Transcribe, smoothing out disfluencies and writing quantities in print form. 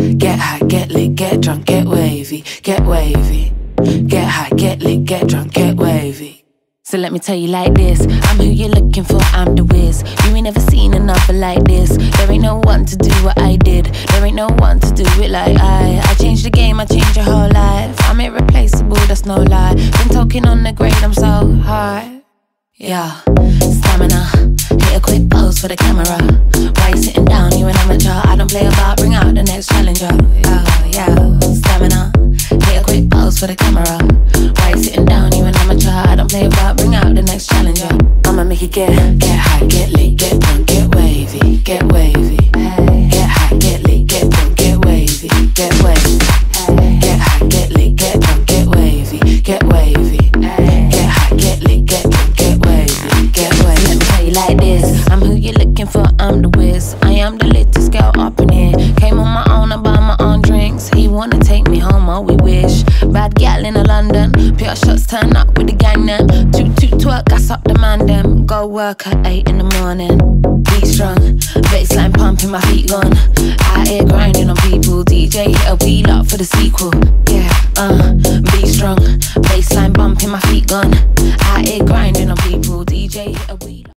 Get high, get lit, get drunk, get wavy, get wavy. Get high, get lit, get drunk, get wavy. So let me tell you like this, I'm who you're looking for, I'm the whiz. You ain't never seen another like this. There ain't no one to do what I did. There ain't no one to do it like I changed the game, I changed your whole life. I'm irreplaceable, that's no lie. Been talking on the grade, I'm so high. Yeah, stamina, hit a quick pose for the camera. Why you sitting down, you an amateur? I don't play about, bring out the next challenger. Yeah, stamina, hit a quick pose for the camera. Why you sitting down, you an amateur? I don't play about, bring out the next challenger. I'ma make you get high, get lit, get drunk, get wavy, get wavy. Get high, get lit, get drunk, get wavy, get wavy. Get high, get lit, get drunk, get wavy, get wavy. Get high, get lit, get drunk, get wavy, get wavy. Let me tell you like this, I'm who you're looking for, I'm the whiz. I am the latest girl up in here. Came on my own, I buy my own drinks. He wanna take me home, oh we wish. Bad gal in London, pure shots turn up with the gang them. Toot twerk, gas up the man them. Go work at 8 in the morning. Beat strong, baseline pumping, my feet gone. Out here grinding on people. DJ hit a wheel up for the sequel. Yeah, beat strong, baseline bumping, my feet gone. Out here grinding on people. DJ hit a wheel up.